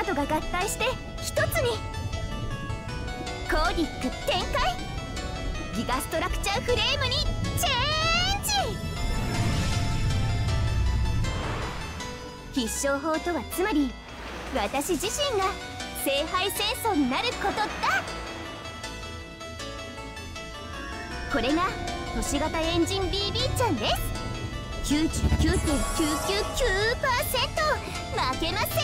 トが合体して一つに。コーディック展開。ギガストラクチャーフレームにチェンジ。必勝法とはつまり私自身が聖杯戦争になることだ。これが都市型エンジン BB ちゃんです。 99.999% 負けません。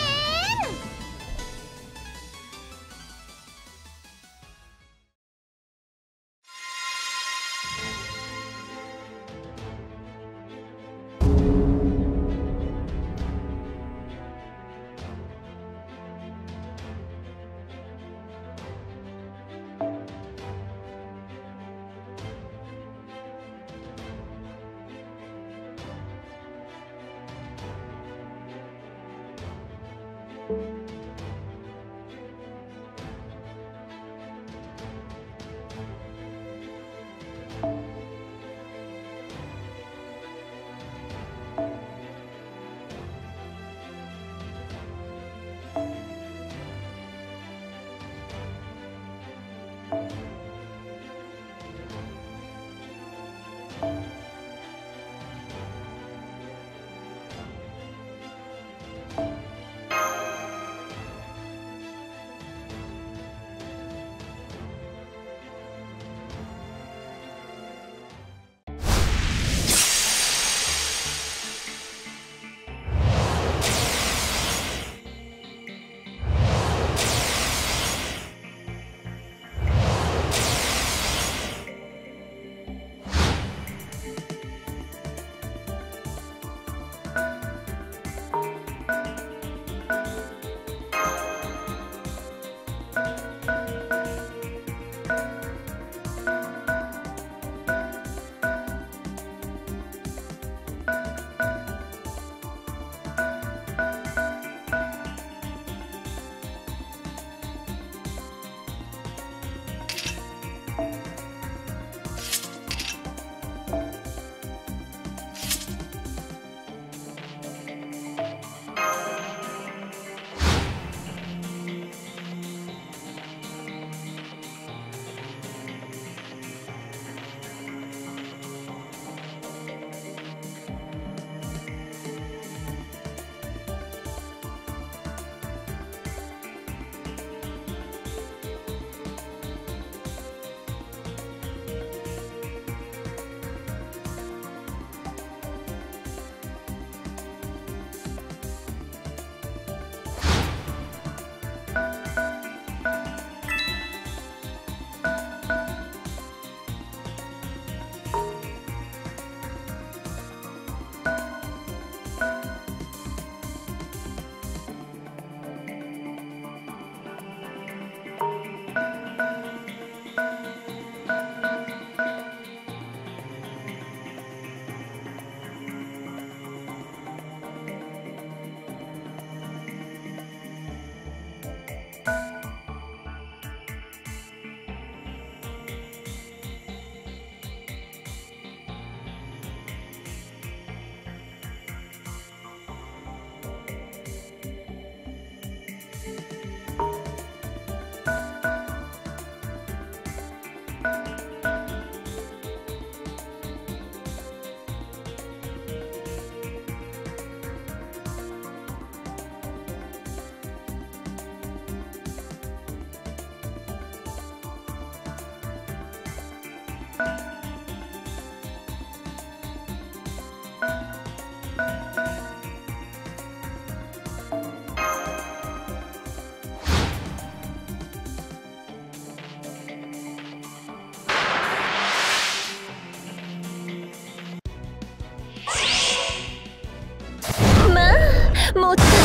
もったい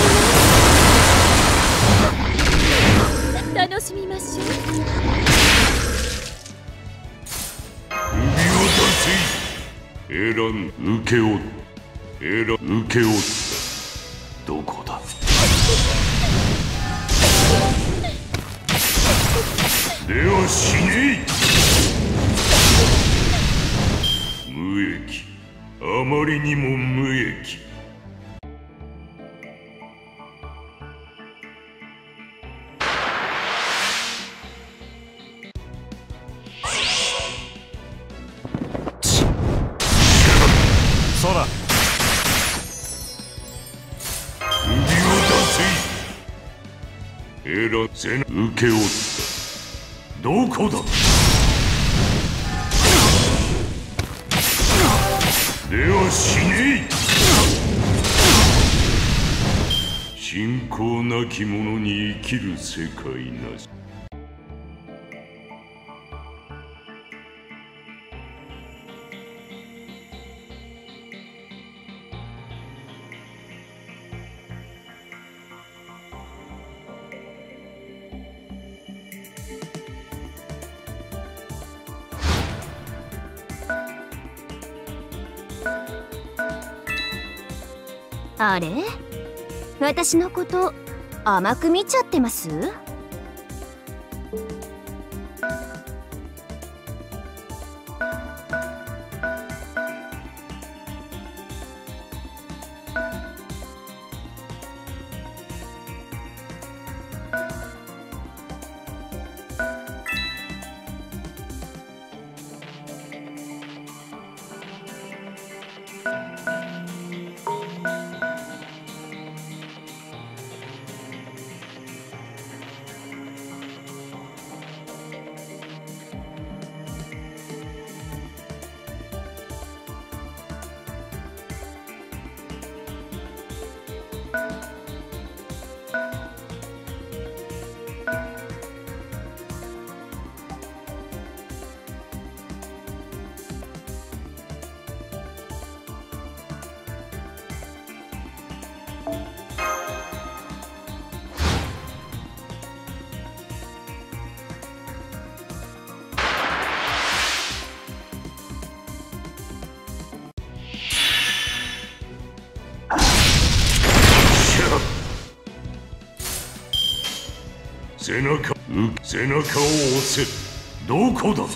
ない。楽しみましょう。 首を出せ。エラン受け負った。エラン受け負った。どこだ。では死ねえ。無益。あまりにも無益。 受け負った。どこだ。では死ねえ。信仰なき者に生きる世界なし。 あれ？私のこと甘く見ちゃってます？背中を押せ。どこだ。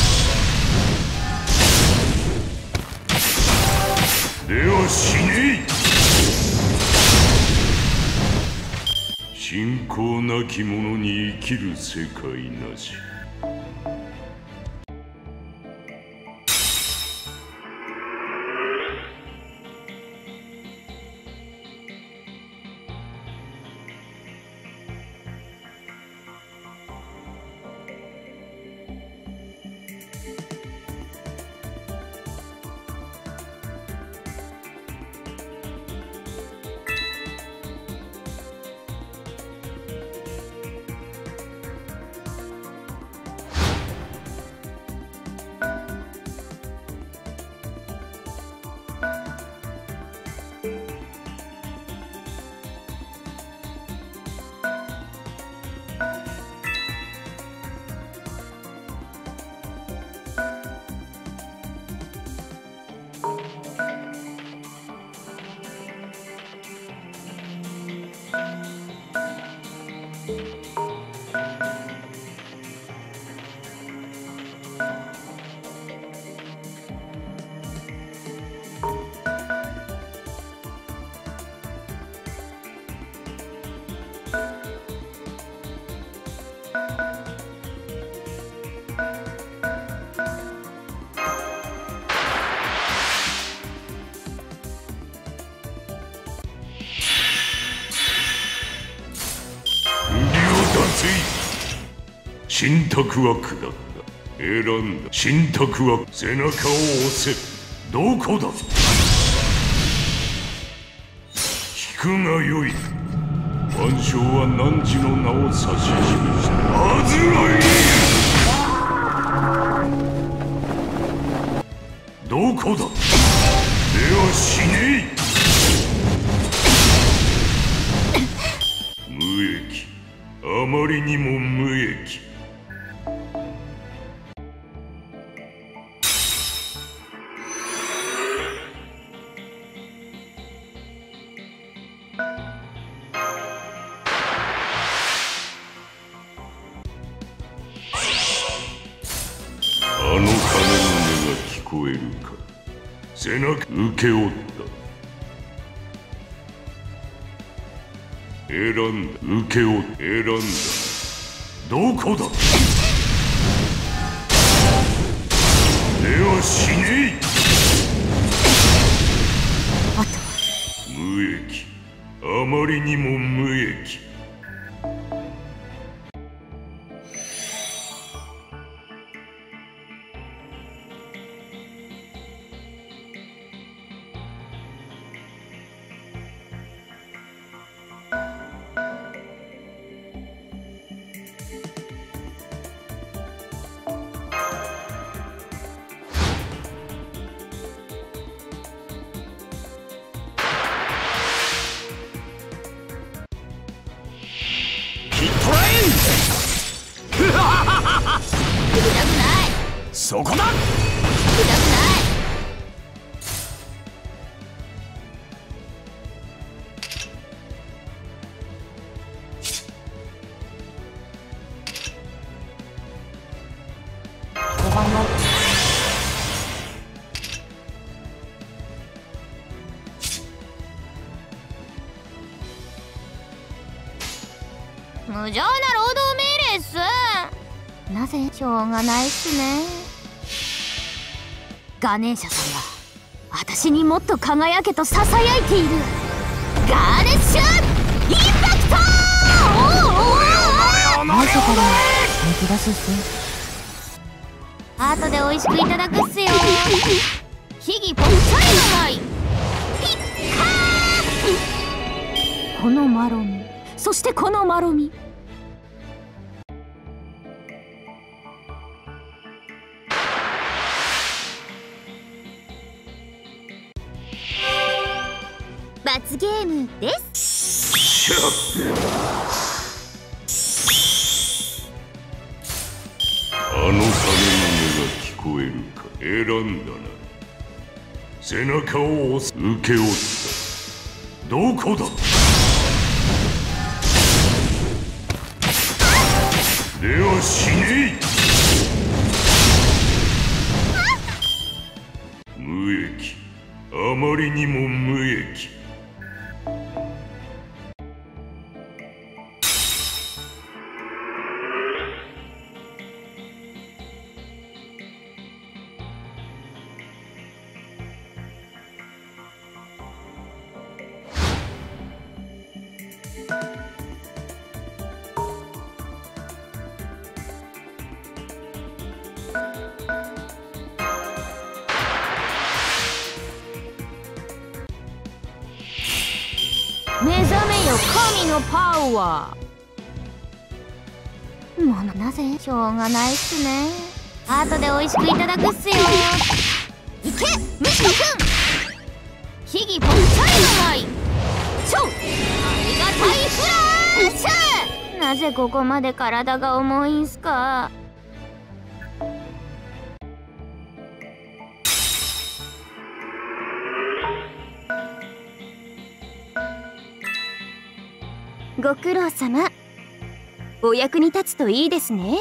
では死ねえ。信仰なき者に生きる世界なし。信託は下った。選んだ。信託は背中を押せ。どこだ。聞くがよい。万象は汝の名を指し示した。アズライ。どこだ。では死ねえ。無益。あまりにも無益。背中受け負った。選んだ。受け負った。選んだ。どこだ。では死ねえ。無益。あまりにも無益。 そこだ。 無情な労働命令っす。なぜしょうがないっすね。ガネーシャさんは私にもっと輝けとささやいている。ガーネッシュインパクト。なぜから本気出すっす。後で美味しくいただくっすよ。ヒギぽっちゃりの舞いピッカー。このマロミ、そしてこのマロミ。罰ゲームです。 あの鐘の音が聞こえるか。選んだな。背中を押す。受け負った。どこだ。では死ねえ。無益。あまりにも無益。 目覚めよ神のパワー。もうなぜしょうがないっすね。後で美味しくいただくっすよ。いけムシコくん。ヒギぽっちゃりの舞い超ありがたいフラッシュ。なぜここまで体が重いんすか。ご苦労様。お役に立つといいですね。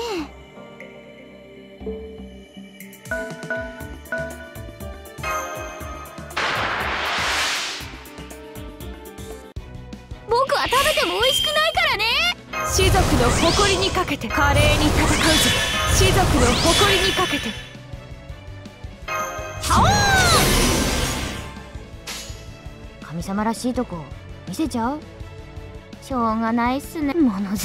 僕は食べても美味しくないからね。 士族の誇りにかけて華麗に戦うぞ。士族の誇りにかけて。 神様らしいとこ見せちゃう。しょうがないっすね。物好きね。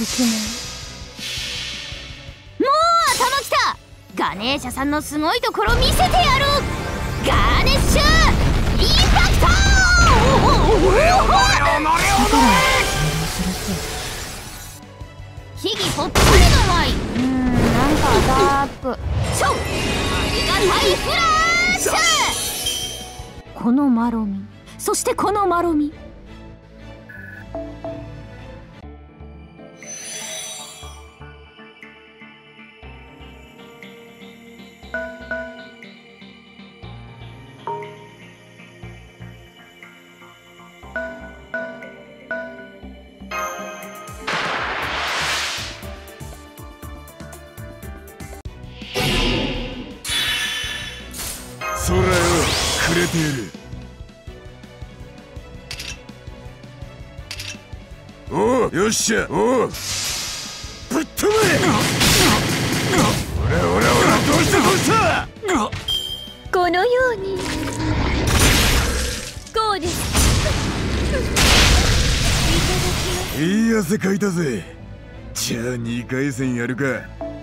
もう頭きた。ガネーシャさんのすごいところ見せてやる。ガーネッシュインパクト。ヒギぽっちゃりの舞い。なんかダーク。超ありがたいフラッシュ。このマロミ、そしてこのマロミ。 そらよくれている。おうよっしゃ。おうぶっ飛べ。おらどうしたどうした。 このようにこうです。 いい汗かいたぜ。じゃあ2回戦やるか。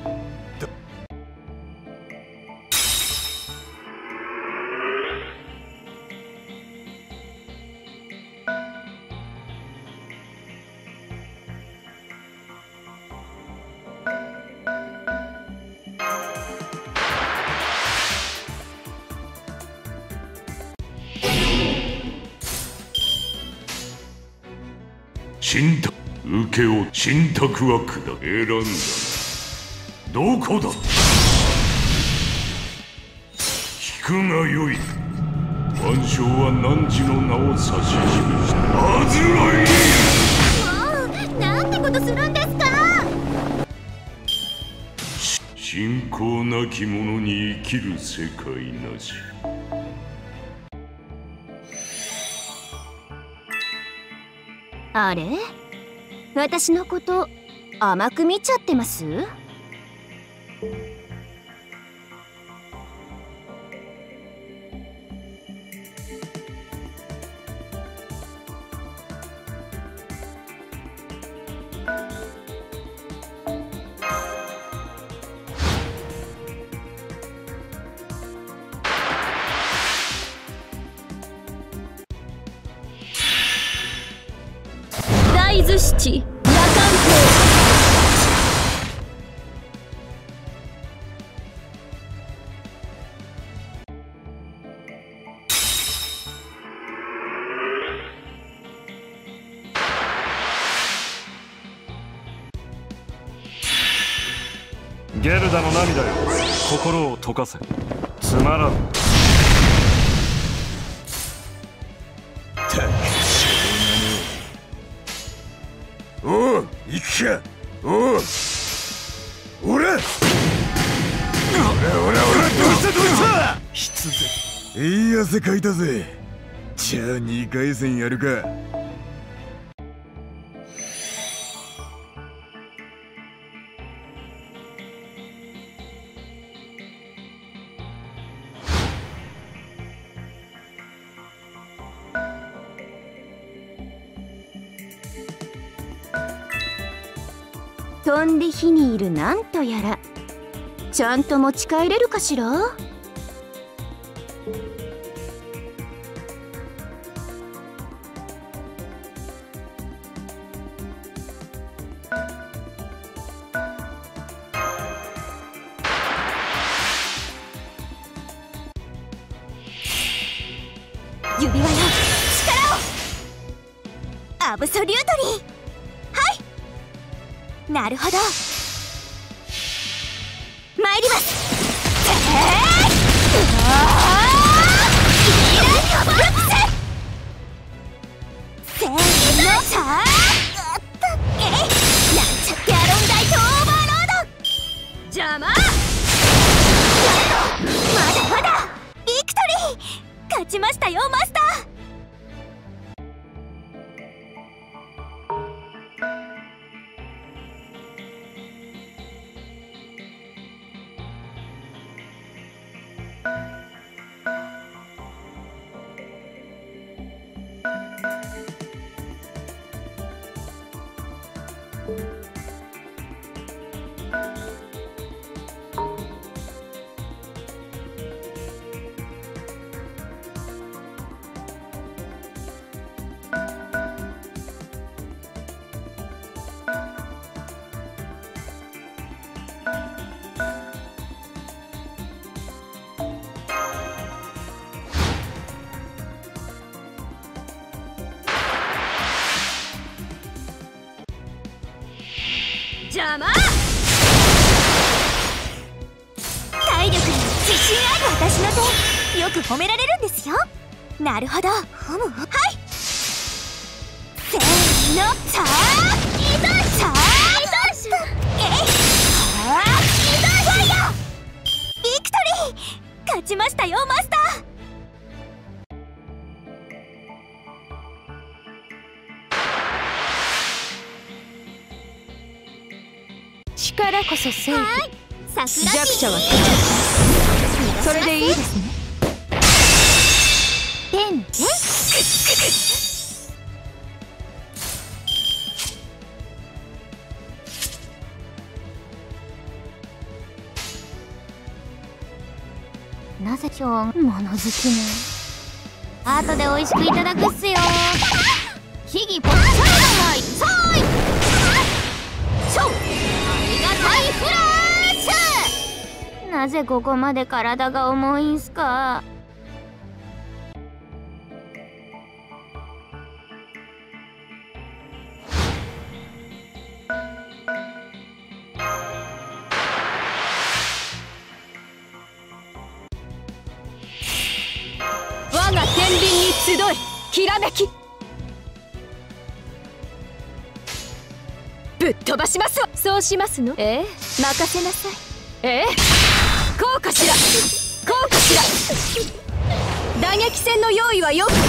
信託受けを信託は下選んだ。どこだ。 くがよい。万象は汝の名を指し示した。アズライ。 もうなんてことするんですか。 信仰なき者に生きる世界なし。 あれ、私のこと甘く見ちゃってます？ 大豆七夜間ゲルダの涙よ、心を溶かせ。つまらん。 たくしょうがねえ。おう、行くか。おう、おら、どうした必然。いい汗かいたぜ。じゃあ2回戦やるか。 飛んで火にいるなんとやら、ちゃんと持ち帰れるかしら。指輪よ、力を。アブソリュートリー。はい、なるほど、参ります。せーの、さあ、なんちゃってアロンダイトオーバーロード。 邪魔。 まだまだビクトリー。勝ちましたよマスター。 邪魔。 体力に自信ある私の手、よく褒められるんですよ。なるほど。はい、せーの、さあ、いざ、さあ、ファイヤー。ビクトリー、勝ちましたよマスター。 力こそ正義。 桜弱者はそれでいいですね。 てんてん。なぜ今日物好きね。後で美味しくいただくっすよ。秘技ポッチャイライさーい。そう、ありがたいフラッシュ。なぜここまで体が重いんすか。 集いきらめきぶっ飛ばしますわ。そうしますの？任せなさい。こうかしら、こうかしら。打撃戦の用意はよくて、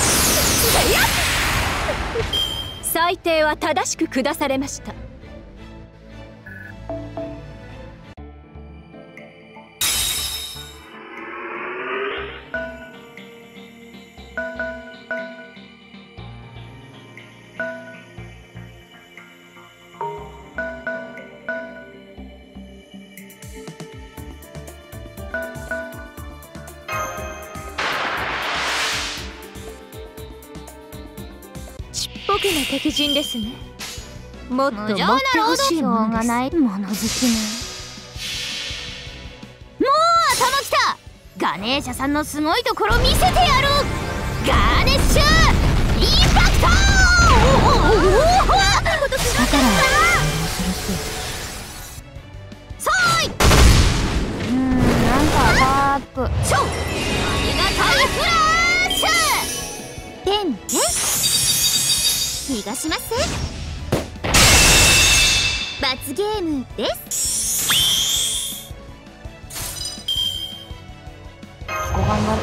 裁定は正しく下されました。僕の敵陣ですね。もっと持ってほしいものです。 ないもの好きね。もう頭きた。ガネーシャさんのすごいところ見せてやる。ガーネッシュインパクト。だからそーい。なんかバック超ありがたいフラッシュてんてん逃がしません。罰ゲームです。ここ頑張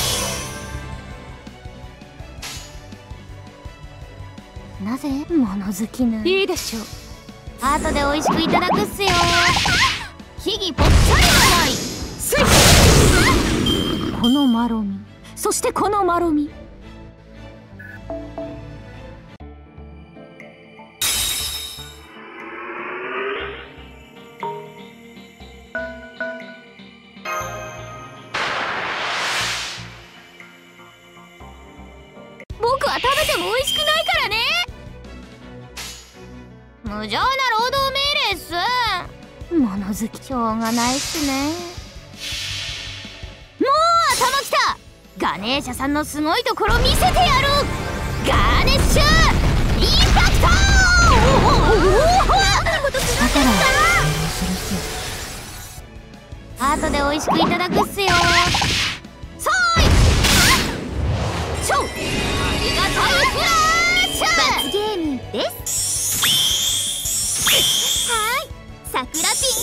る。なぜ物好きな。 いいでしょう。 後で美味しくいただくっすよ。ひぎぽっちゃり甘い。このまろみ、そしてこのまろみ。僕は食べても美味しくないからね。無情な労働命令っす。物好きしょうがないっすね。もう頭きた。ガネーシャさんのすごいところ見せてやる。ガーネッシュインパクト。だから後で美味しくいただくっすよ。そーい超ありがたいフラッシュ罰ゲームです。はい桜ピ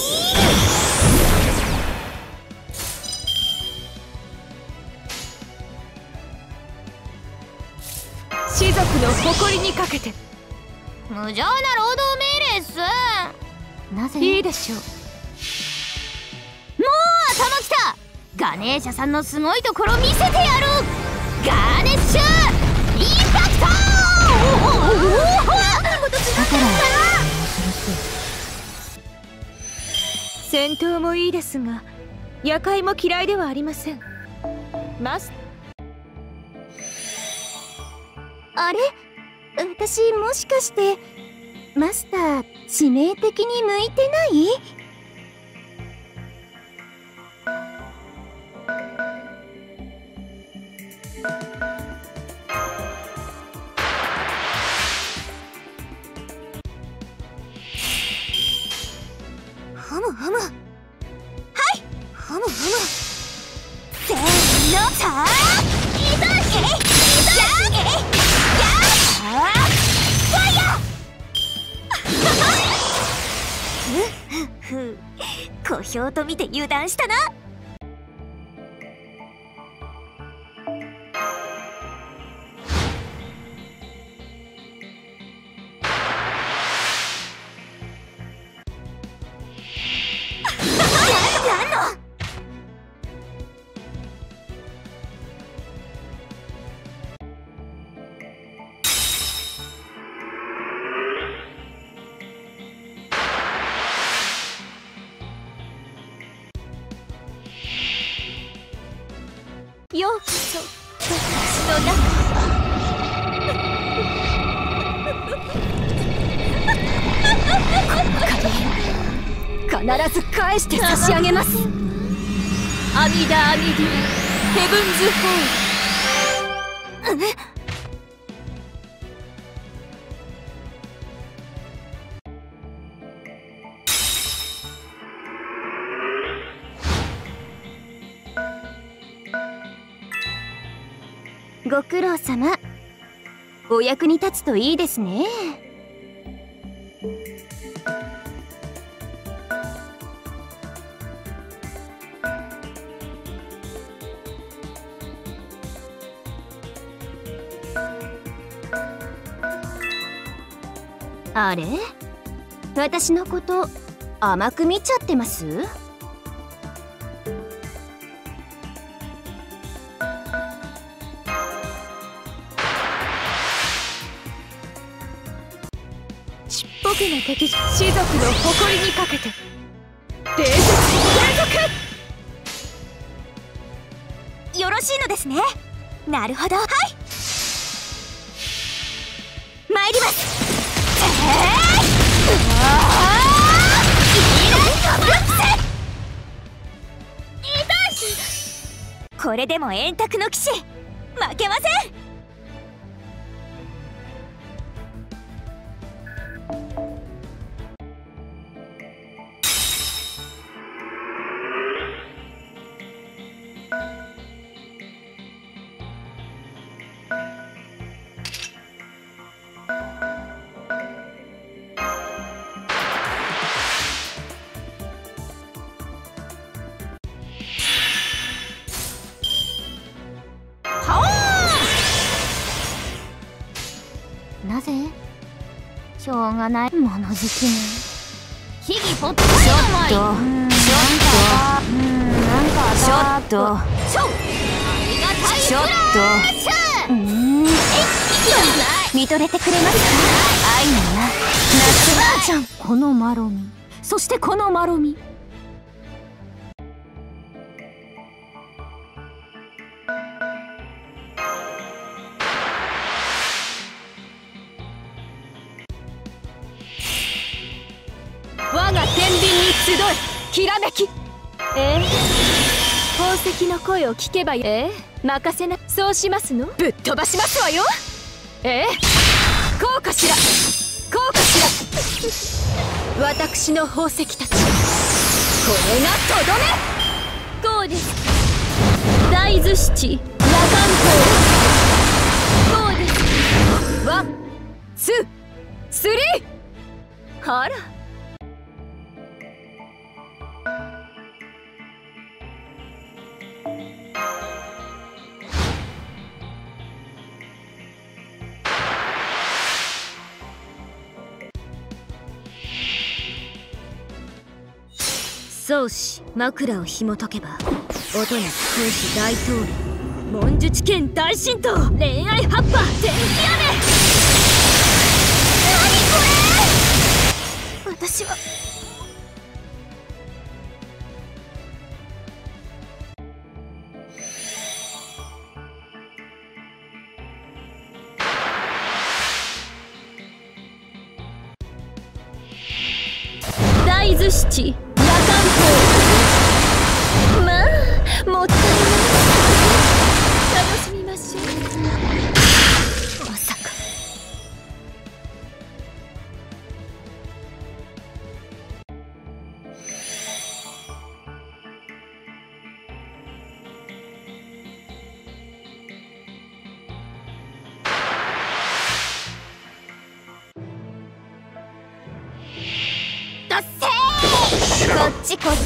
士族の誇りにかけて。 無情な労働命令っす。なぜいいでしょう。 もう頭きた。ガネーシャさんのすごいところ見せてやる。ガーネッシュインパクト。だから戦闘もいいですが夜会も嫌いではありません。 あれ、私もしかしてマスター致命的に向いてない？ふむふむ、はいふむふむ、せーのさあいただきや小兵と見て油断したな。ようこそ私の中必ず返して差し上げます。阿弥陀阿弥陀ヘブンズホール。ごご苦労様。お役に立つといいですね。あれ？私のこと甘く見ちゃってます？ 僕の敵士族の誇りにかけて伝説継続。 よろしいのですね。なるほど。はい、参ります。これでも円卓の騎士負けません。なぜ？しょうがない。物好きね。秘技ポットちょっとなんかちょっとありがたいちょっと見とれてくれますか？愛のな夏ちゃん。このマロミ、そしてこのマロミ。 我が天秤に集いきらめき。宝石の声を聞けば任せな。そうしますの？ぶっ飛ばしますわよ。こうかしら、こうかしら。私の宝石たち、これがとどめ。こうです。大豆七羅漢刀。こうです。ワン、ツー、スリー。あら、宗師枕を紐解けば音なき君主大統領文術剣大神道恋愛葉っぱ天気雨。何これ。私は大豆七羅漢刀。まあもったいない。楽しみましょう。まさかだっせー。こっちこっち。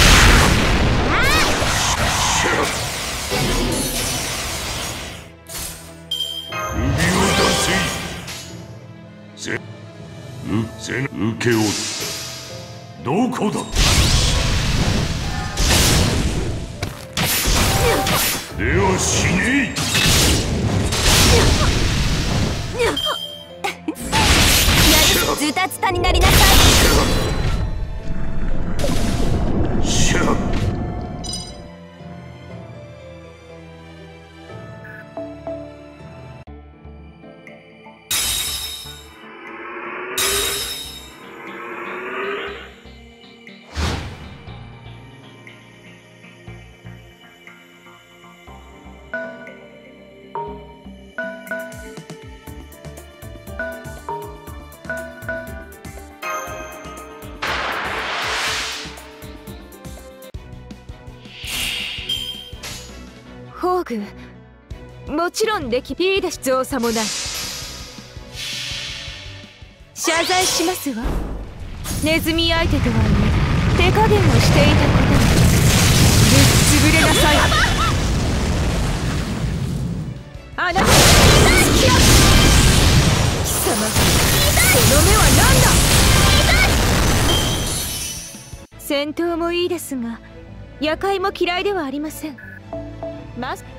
受け負った。どこだ。では死ねズタズタになりなさい。宝具もちろんできいいです。造作もない。謝罪しますわ。ネズミ相手とはいえ手加減をしていたことにぶっ潰れなさい。あなた貴様、その目は何だ。戦闘もいいですが夜会も嫌いではありません。まず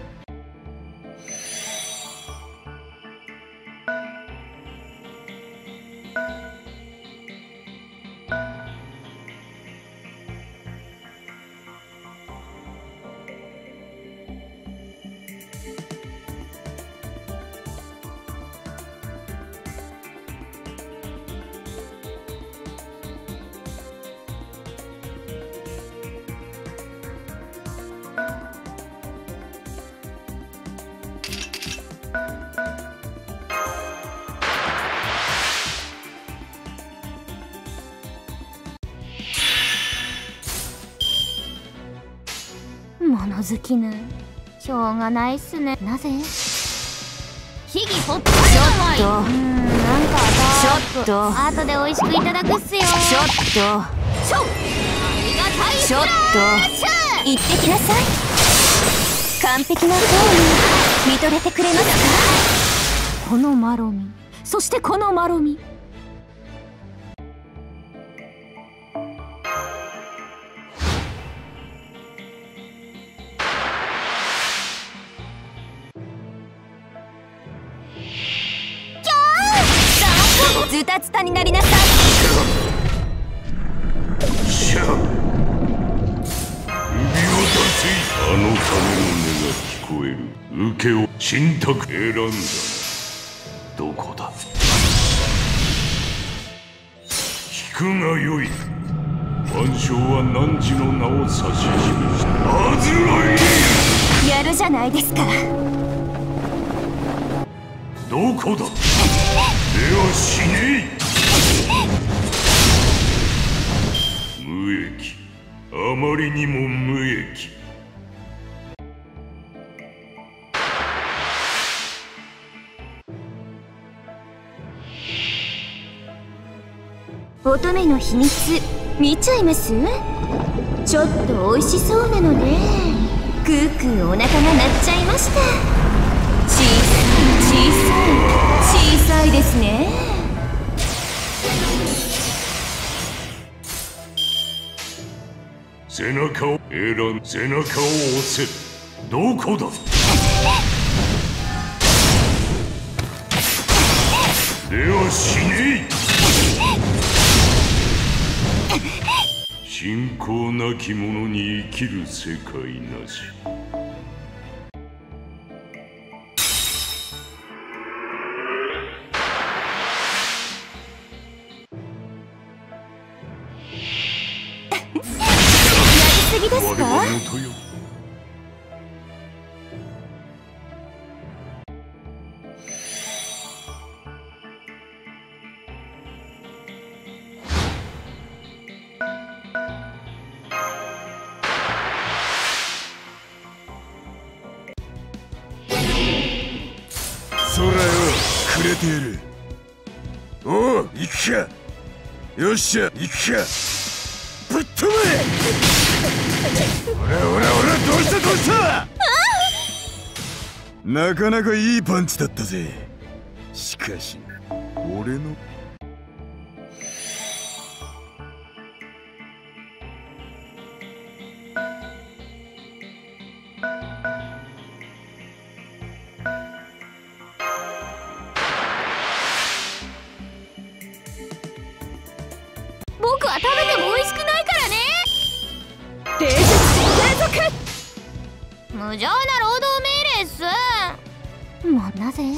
物好きね。しょうがないっすね。なぜ？秘技ポップちょっとなんかちょっと後で美味しくいただくっすよ。ちょっとありがたいフラッシュ。 行ってきなさい。完璧な方に見とれてくれますか。 このマロミ、そしてこのマロミ。 ズタズタになりなさい。 しゃ指を出せ。あの鐘の音が聞こえる。受けを選択選んだ。どこだ。聞くがよい。万象は汝の名を指し示した。アズライ。 やるじゃないですか。 どこだ。では死ねい。無益。あまりにも無益。 乙女の秘密見ちゃいます？ちょっと美味しそうなのでクークーお腹が鳴っちゃいました。小さいですね。 背中を押せ。どこだ。では死ねい。信仰なき者に生きる世界なし。 次ですか？ 空よくれてやる。おう行くか。よっしゃ行くか。ぶっ飛べ。ほらどうしたなかなかいいパンチだったぜ。しかし俺の僕は食べても美味しくないからね。 継続。 無情な労働命令っす。もうなぜ？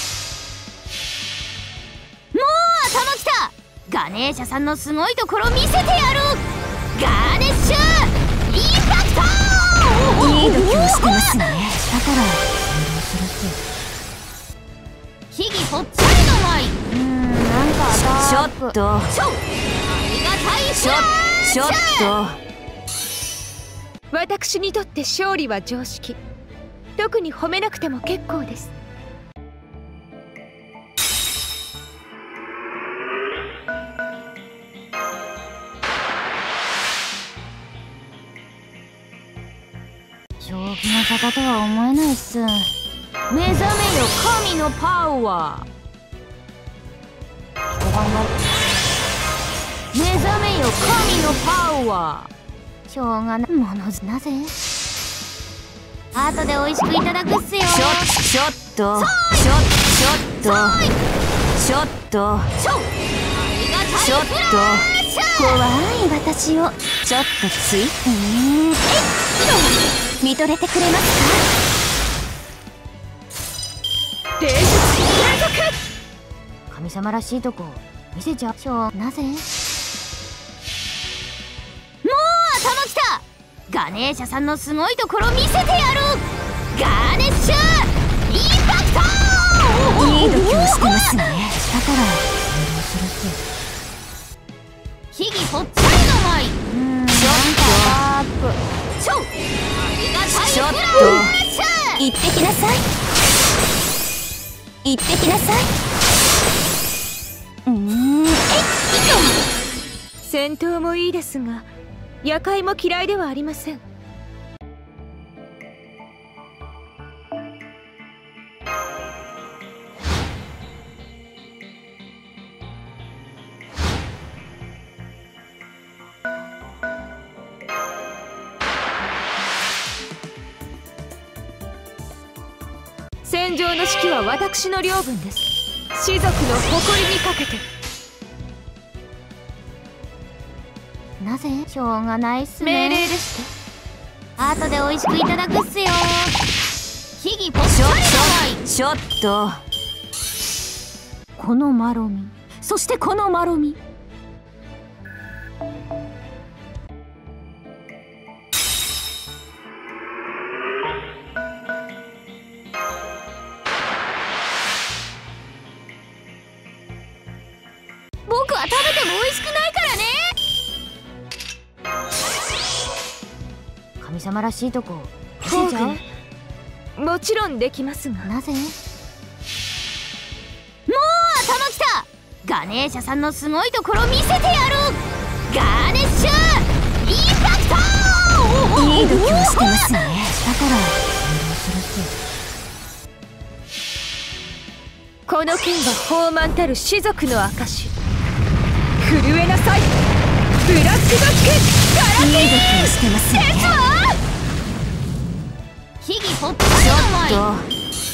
もう頭きた。ガネーシャさんのすごいところ見せてやる。ガーネッシュインパクト。 いい度胸してますね。だから秘技ぽっちゃりの舞。なんかちょっとありがたいフラッシュ。 私にとって勝利は常識。 特に褒めなくても結構です。 正気の沙汰とは思えないっす。目覚めよ神のパワー。目覚めよ神のパワー。しょうがないものなぜ後で美味しくいただくっすよ。 ちょっと怖い私をちょっとつい見とれてくれますか。霊術連続。 神様らしいとこ見せちゃう。しょうなぜもう頭きた。ガネーシャさんのすごいところ見せてやる。ガーネッシュインパクト。 いい度胸してますね。 だから運動するっす。秘技ぽっちゃりの舞。ちょっと行ってきなさい。行ってきなさい。戦闘もいいですが夜会も嫌いではありません。戦場の指揮は私の領分です。士族の誇りにかけて。 なぜしょうがないっすね。 命令でして。 後で美味しくいただくっすよ。秘技ぽっちゃりの舞。 ちょっとこのまろみ、そしてこのまろみ。僕は食べても美味しくないからね。神様らしいとこ見せちゃう。 もちろんできますが。 なぜもう頭きた。ガネーシャさんのすごいところ見せてやる。ガーネッシュインパクト。 いい度胸してますね。 だから運動するっす。 この剣は豊満たる士族の証。震えなさいブラックバックガラティー。いい度胸してますね。 秘技ぽっちゃりの舞。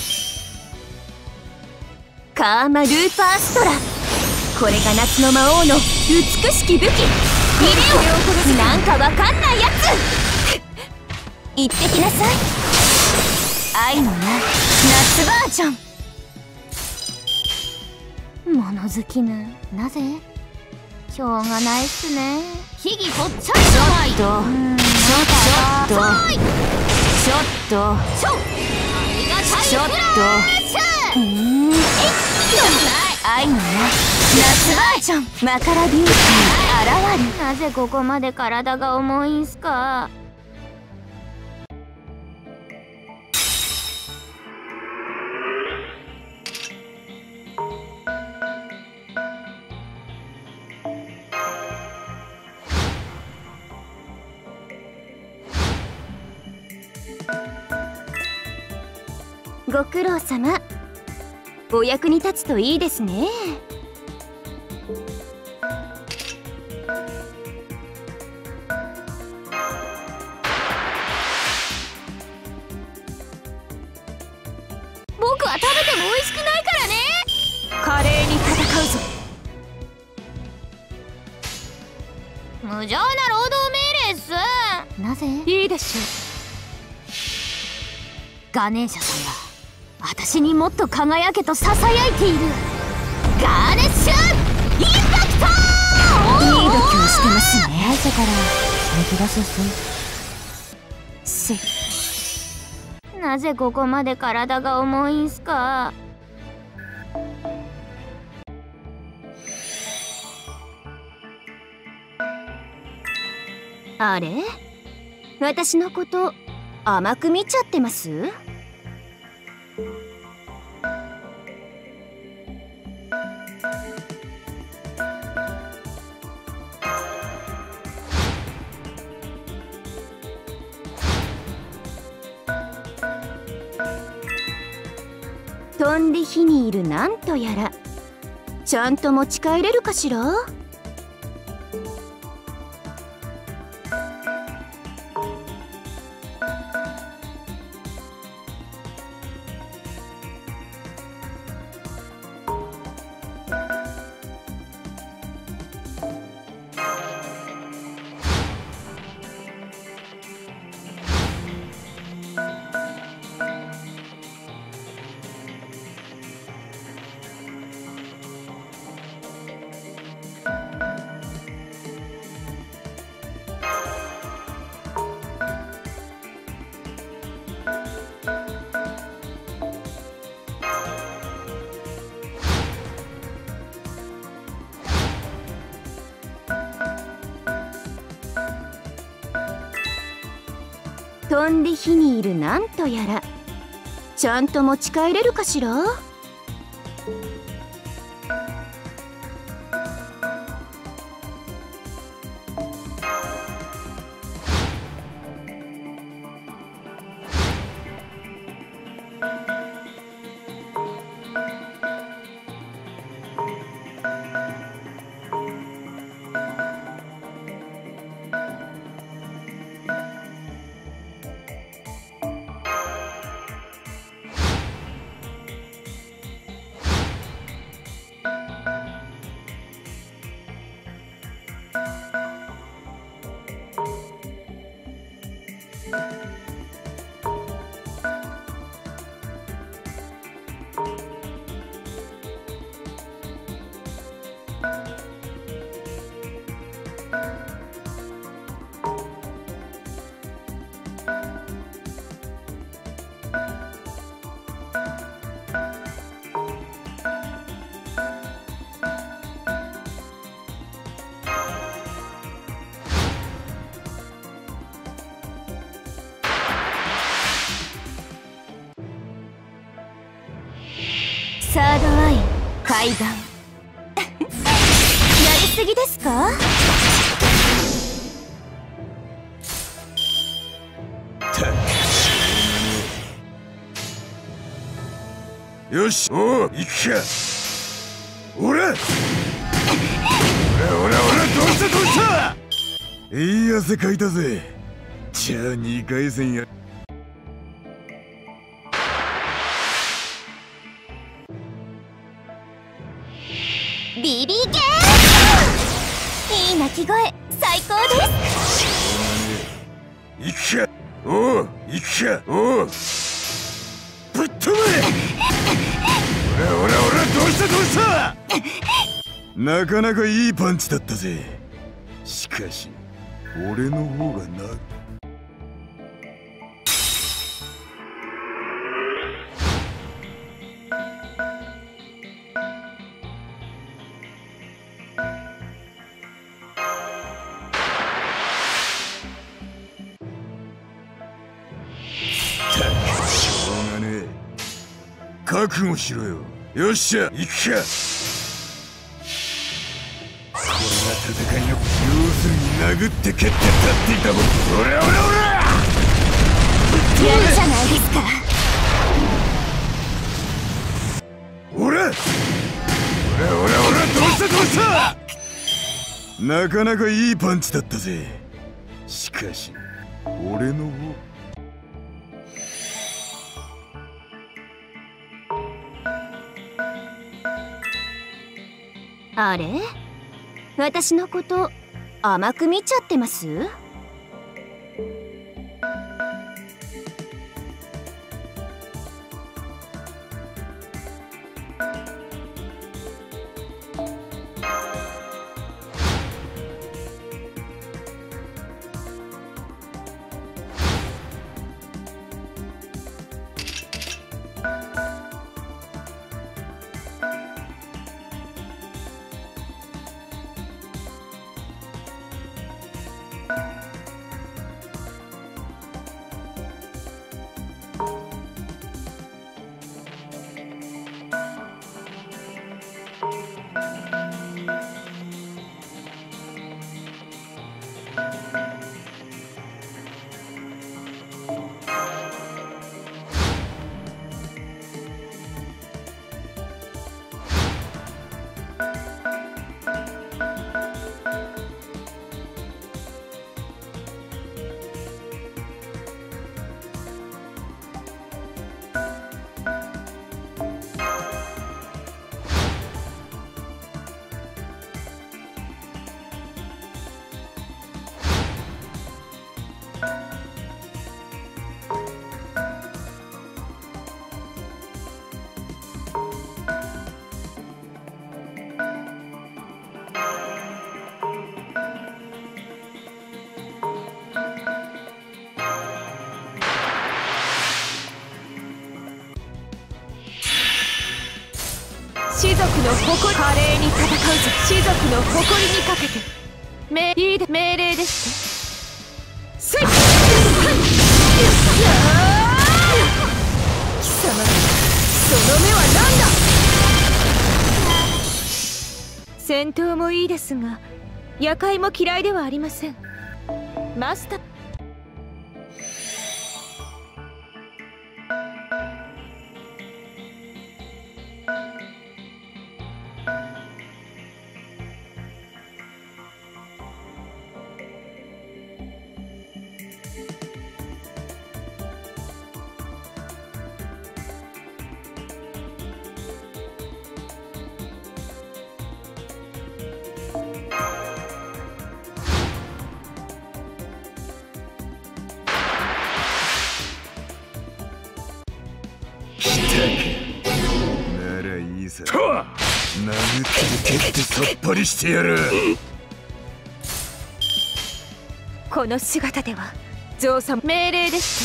カーマルーパーストラ。これが夏の魔王の美しき武器。入れよなんかわかんないやつ。行ってきなさい。愛のない夏バージョン。 物好きなぜしょうがないっすね。秘技ぽっちゃりの舞。 ちょっと愛のない夏バージョン。マカラビューティー現る。 なぜここまで体が重いんすか。 ご苦労様。お役に立つといいですね。 僕は食べても美味しくないからね。 華麗に戦うぞ。 無情な労働命令っす。なぜいいでしょガネーシャさんが私にもっと輝けと囁いている。ガーネッシュインパクト。 いい度胸してますね。 最初から抜き出すっす。なぜここまで体が重いんすか。 あれ、私のこと甘く見ちゃってます？ 飛んで火にいるなんとやらちゃんと持ち帰れるかしら。飛んで火にいるなんとやらちゃんと持ち帰れるかしら。サードアイ海岸やりすぎですか。 よし、おう、行くか。おらどうしたいい汗かいたぜ。じゃあ2回戦や。 ビビゲーいい鳴き声最高です。 行くか。おう、行くか。おう、ぶっ飛べ。おらどうしたなかなかいいパンチだったぜ。しかし俺の方がな。しょうがねえ。覚悟しろよ。よっしゃ、行くか。これが戦いの要するに殴って蹴って立っていたもん。おらやるじゃないですか。 おらどうしたなかなかいいパンチだったぜ。しかし俺の方。 あれ、私のこと甘く見ちゃってます？ 士族の誇り、華麗に戦うぞ。士族の誇りにかけて命令ですね。せいっ、貴様、その目は何だ。戦闘もいいですが夜会も嫌いではありません。マスター、 ならいいさ。殴って蹴ってさっぱりしてやる。 この姿ではゾウさん、命令です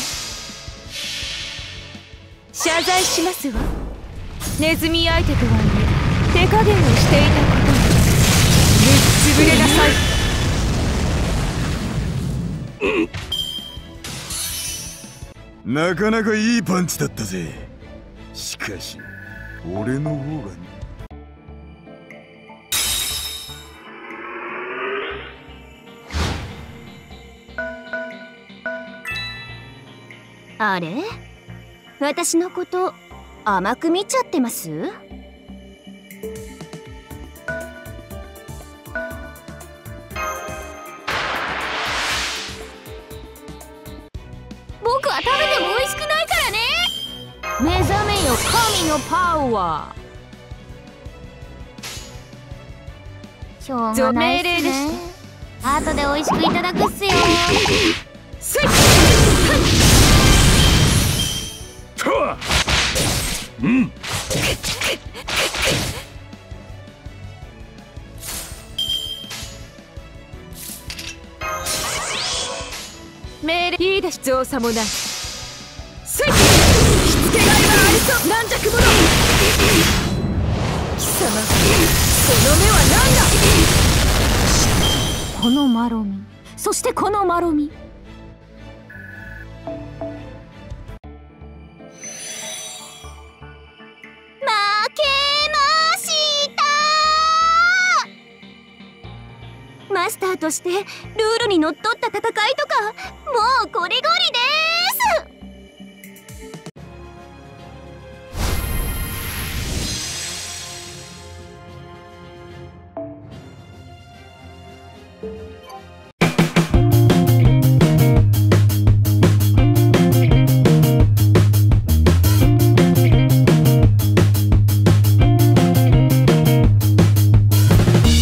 ね。謝罪しますわ。ネズミ相手とはいえ手加減をしていたことにぶっ潰れなさい。 なかなかいいパンチだったぜ。しかし俺の方があれ、私のこと甘く見ちゃってます？僕は食べても美味しくないからね。目覚めよ神のパワー。しょうがないっすね。後で美味しくいただくっすよ。 うん。 命令いいです。造作もない。せい、しつけがいはありそう。軟弱者、貴様、その目は何だ。 このマロミ、そしてこのマロミ。マスターとしてルールにのっとった戦いとかもうこりごりです。